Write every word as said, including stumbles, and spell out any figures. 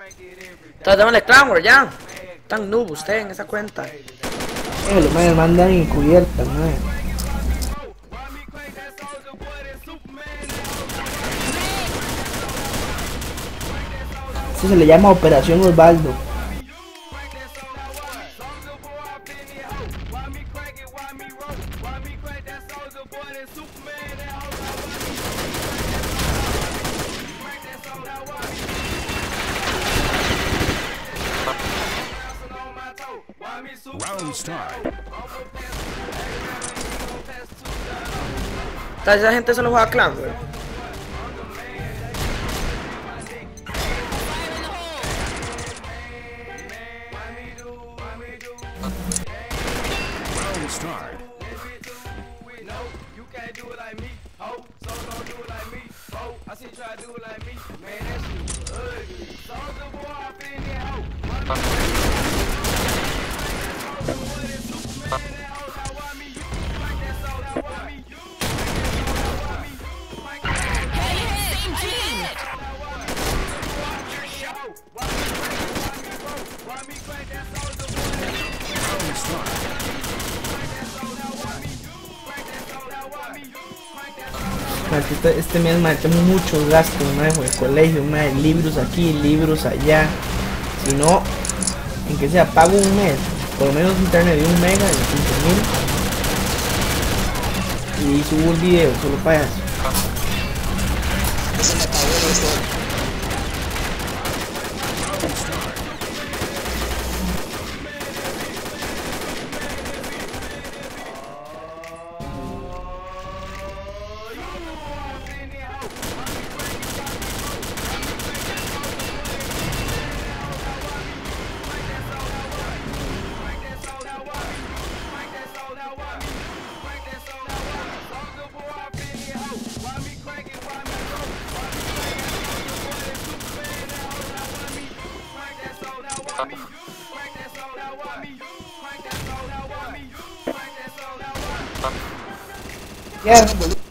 Entonces démosle Clownware ya. Tan noob usted en esa cuenta. Eh, los madres mandan encubiertas, madre. Eso se le llama Operación Osvaldo. Round start. Entonces esa gente solo juega Clownware. Round start. Round start. Este, este mes, madre, tengo muchos gastos, madre, con el colegio, madre, libros aquí, libros allá. Si no, en que sea, pago un mes, por lo menos internet de un mega de quince mil. Y subo un video solo para eso. Ese me pagó esto. Ya.